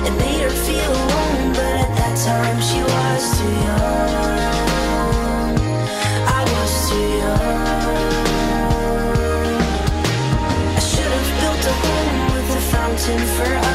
It made her feel alone, but at that time she was too young. I was too young. I should have built a home with a fountain for